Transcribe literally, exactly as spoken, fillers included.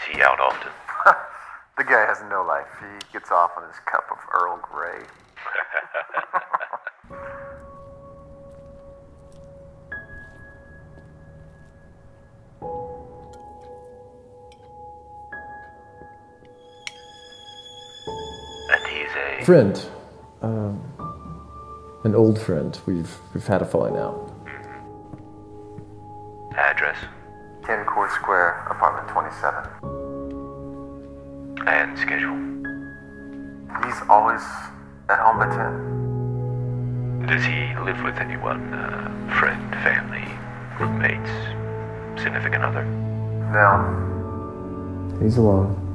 he out often? The guy has no life. He gets off on his cup of Earl Grey. And he's a... Friend. Um, an old friend. We've we've had a falling out. Mm-hmm. Address? ten Court Square, apartment twenty-seven. And schedule? He's always at home by ten. Does he live with anyone? Uh, friend, family, roommates, significant other? No. He's alone.